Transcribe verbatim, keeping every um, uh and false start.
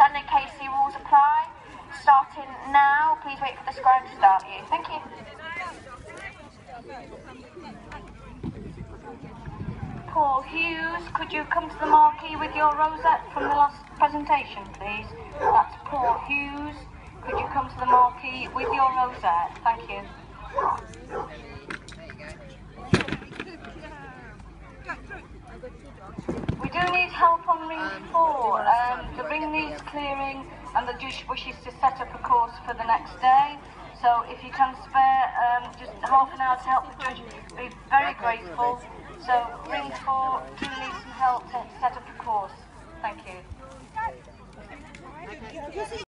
Friendly K C rules apply. Starting now. Please wait for the scribe to start you. Thank you. Paul Hughes, could you come to the marquee with your rosette from the last presentation, please? That's Paul Hughes. Could you come to the marquee with your rosette? Thank you. We do need help on ring four. Um, the ring needs clearing and the judge wishes to set up a course for the next day. So if you can spare um, just half an hour to help the judge, we'd be very grateful. So ring four do need some help to set up a course. Thank you.